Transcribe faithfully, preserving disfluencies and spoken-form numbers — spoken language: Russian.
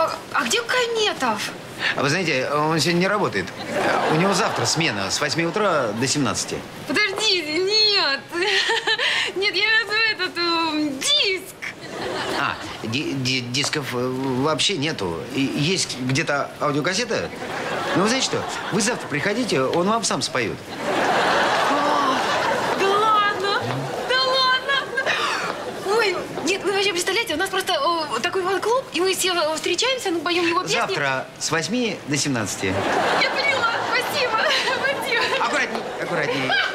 А, а где Кометов? А вы знаете, он сегодня не работает. У него завтра смена с восьми утра до семнадцати. Подождите, нет. Нет, я имею в виду этот э, диск. А, ди ди дисков вообще нету. И есть где-то аудиокассета. Ну, вы знаете что? Вы завтра приходите, он вам сам споет. Да ладно? Да ладно? Ой, нет, вы вообще представляете, у нас просто о, такой фан-клуб, и мы все встречаемся, ну, поем его песни. Завтра с восьми до семнадцати. Я поняла, спасибо, спасибо. Аккуратней, аккуратней.